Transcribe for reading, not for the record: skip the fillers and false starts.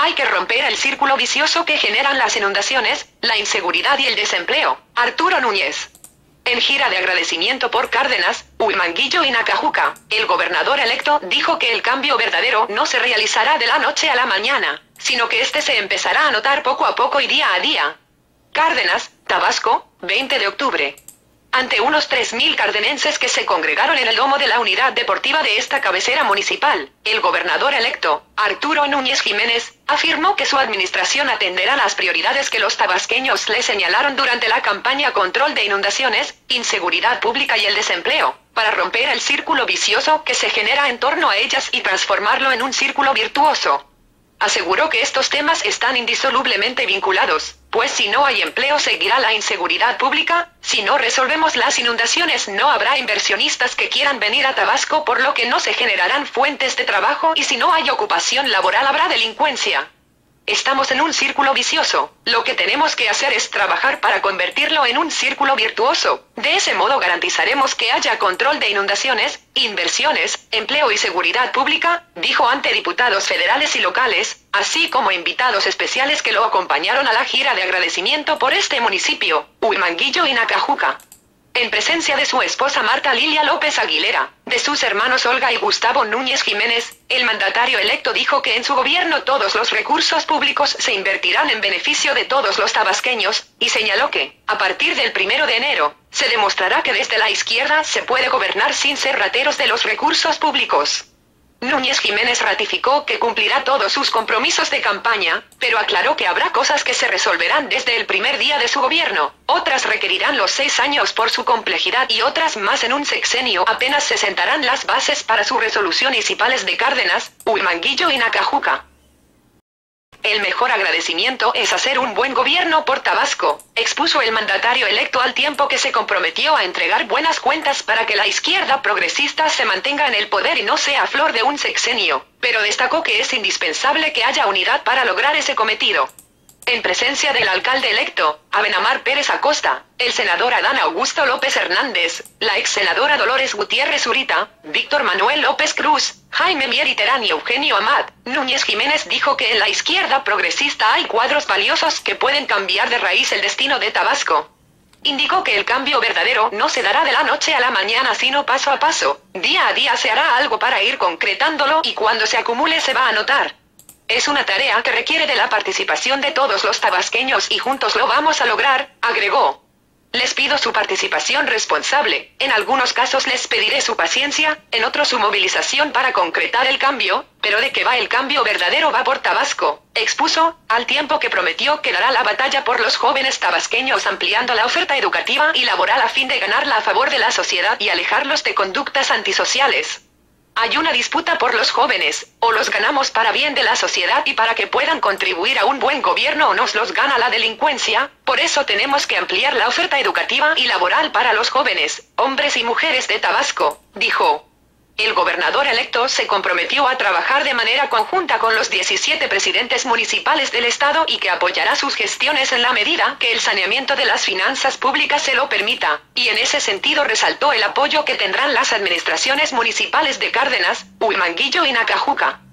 Hay que romper el círculo vicioso que generan las inundaciones, la inseguridad y el desempleo. Arturo Núñez. En gira de agradecimiento por Cárdenas, Huimanguillo y Nacajuca, el gobernador electo dijo que el cambio verdadero no se realizará de la noche a la mañana, sino que este se empezará a notar poco a poco y día a día. Cárdenas, Tabasco, 20 de octubre. Ante unos 3.000 cardenenses que se congregaron en el domo de la unidad deportiva de esta cabecera municipal, el gobernador electo, Arturo Núñez Jiménez, afirmó que su administración atenderá las prioridades que los tabasqueños le señalaron durante la campaña Control de Inundaciones, Inseguridad Pública y el Desempleo, para romper el círculo vicioso que se genera en torno a ellas y transformarlo en un círculo virtuoso. Aseguró que estos temas están indisolublemente vinculados, pues si no hay empleo seguirá la inseguridad pública, si no resolvemos las inundaciones no habrá inversionistas que quieran venir a Tabasco por lo que no se generarán fuentes de trabajo y si no hay ocupación laboral habrá delincuencia. Estamos en un círculo vicioso, lo que tenemos que hacer es trabajar para convertirlo en un círculo virtuoso, de ese modo garantizaremos que haya control de inundaciones, inversiones, empleo y seguridad pública, dijo ante diputados federales y locales, así como invitados especiales que lo acompañaron a la gira de agradecimiento por este municipio, Huimanguillo y Nacajuca. En presencia de su esposa Marta Lilia López Aguilera, de sus hermanos Olga y Gustavo Núñez Jiménez, el mandatario electo dijo que en su gobierno todos los recursos públicos se invertirán en beneficio de todos los tabasqueños, y señaló que, a partir del 1 de enero, se demostrará que desde la izquierda se puede gobernar sin ser rateros de los recursos públicos. Núñez Jiménez ratificó que cumplirá todos sus compromisos de campaña, pero aclaró que habrá cosas que se resolverán desde el primer día de su gobierno, otras requerirán los 6 años por su complejidad y otras más en un sexenio apenas se sentarán las bases para su resolución municipales de Cárdenas, Huimanguillo y Nacajuca. El mejor agradecimiento es hacer un buen gobierno por Tabasco, expuso el mandatario electo al tiempo que se comprometió a entregar buenas cuentas para que la izquierda progresista se mantenga en el poder y no sea flor de un sexenio, pero destacó que es indispensable que haya unidad para lograr ese cometido. En presencia del alcalde electo, Abenamar Pérez Acosta, el senador Adán Augusto López Hernández, la ex senadora Dolores Gutiérrez Zurita, Víctor Manuel López Cruz, Jaime Mier Terán y Eugenio Amat, Núñez Jiménez dijo que en la izquierda progresista hay cuadros valiosos que pueden cambiar de raíz el destino de Tabasco. Indicó que el cambio verdadero no se dará de la noche a la mañana sino paso a paso, día a día se hará algo para ir concretándolo y cuando se acumule se va a notar. Es una tarea que requiere de la participación de todos los tabasqueños y juntos lo vamos a lograr, agregó. Les pido su participación responsable, en algunos casos les pediré su paciencia, en otros su movilización para concretar el cambio, pero de que va el cambio verdadero va por Tabasco, expuso, al tiempo que prometió que dará la batalla por los jóvenes tabasqueños ampliando la oferta educativa y laboral a fin de ganarla a favor de la sociedad y alejarlos de conductas antisociales. Hay una disputa por los jóvenes, o los ganamos para bien de la sociedad y para que puedan contribuir a un buen gobierno o nos los gana la delincuencia, por eso tenemos que ampliar la oferta educativa y laboral para los jóvenes, hombres y mujeres de Tabasco, dijo. El gobernador electo se comprometió a trabajar de manera conjunta con los 17 presidentes municipales del estado y que apoyará sus gestiones en la medida que el saneamiento de las finanzas públicas se lo permita, y en ese sentido resaltó el apoyo que tendrán las administraciones municipales de Cárdenas, Huimanguillo y Nacajuca.